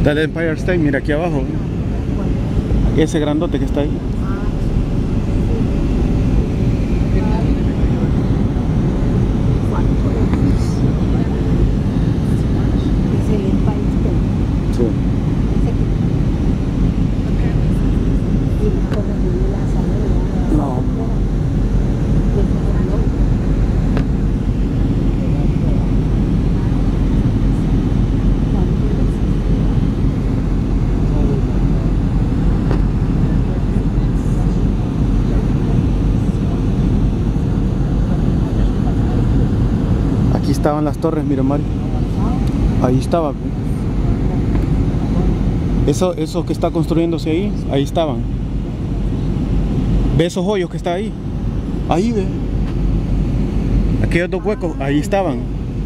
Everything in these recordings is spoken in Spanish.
Del Empire State, mira aquí abajo. Ese grandote que está ahí. Sí. No. Aquí estaban las torres, mira Mario. Ahí estaba. Eso que está construyéndose ahí estaban. ¿Ve esos hoyos que está ahí? Ahí ve. Aquellos dos huecos, ahí estaban.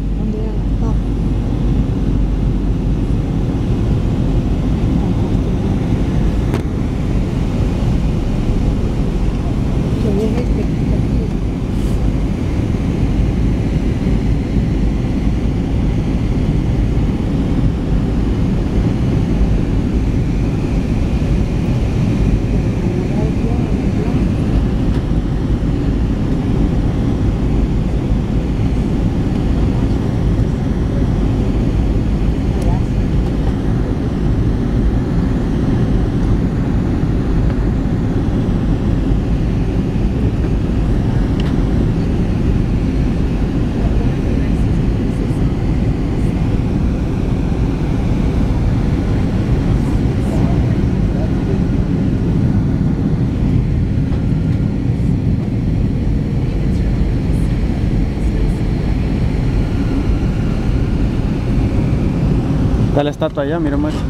Está la estatua allá, mira Mario.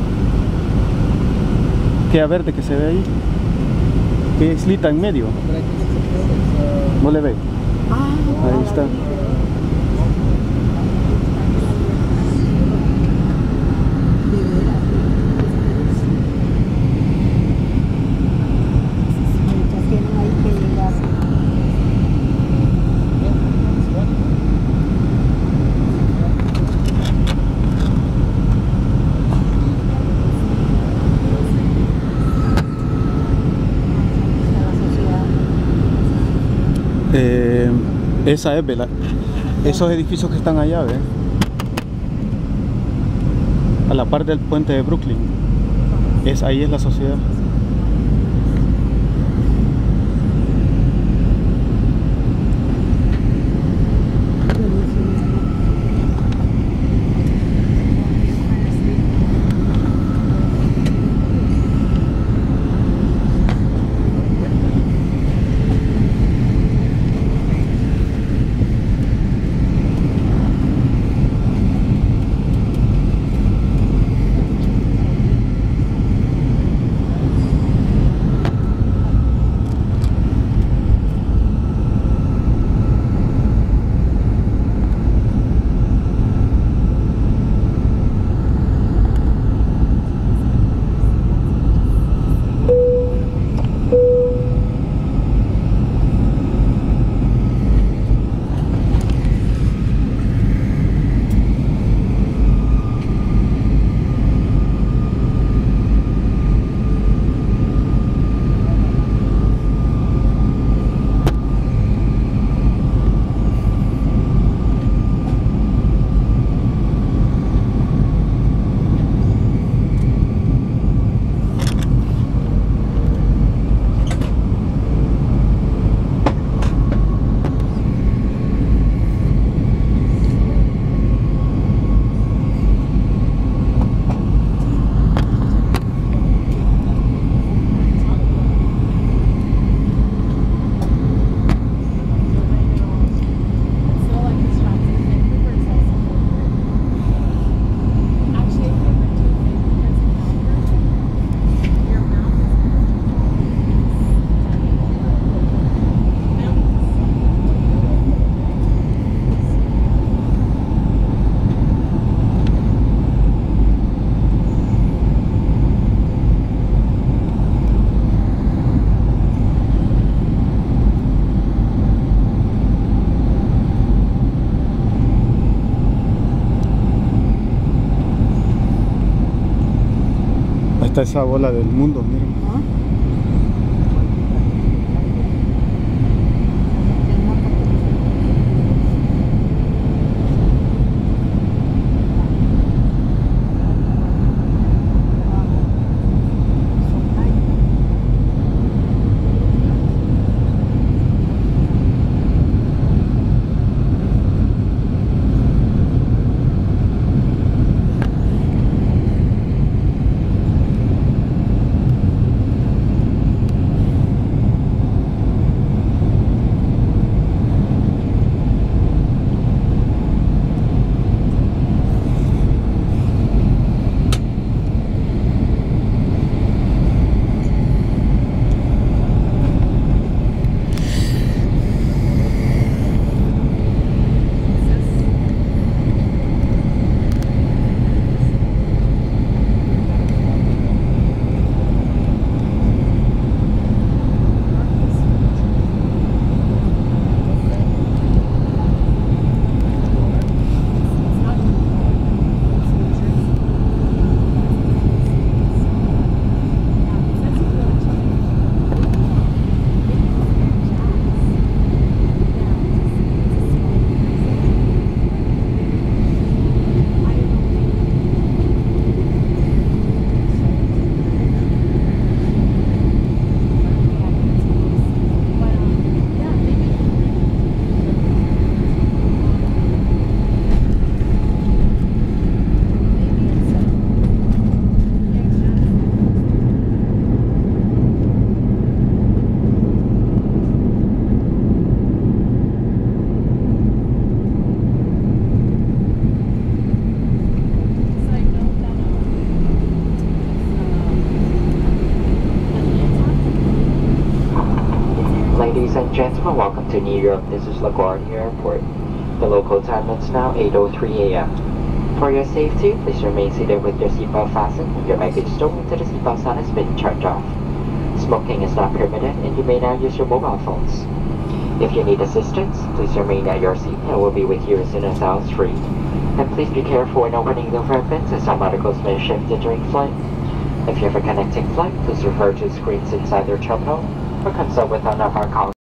Queda verde que se ve ahí. Que islita en medio. ¿No le ve? Ahí está. Esa es, ¿verdad? Esos edificios que están allá, ¿ves? A la par del puente de Brooklyn. Ahí es la sociedad. Está esa bola del mundo, miren. Ladies and gentlemen, welcome to New York. This is LaGuardia Airport. The local time is now 8:03 a.m. For your safety, please remain seated with your seatbelt fastened and your baggage stowed until the seatbelt sign has been turned off. Smoking is not permitted and you may now use your mobile phones. If you need assistance, please remain at your seat and we'll be with you as soon as aisle is free. And please be careful when opening the overhead bins as some articles may have shifted during flight. If you have a connecting flight, please refer to screens inside their terminal or consult with one of our colleagues.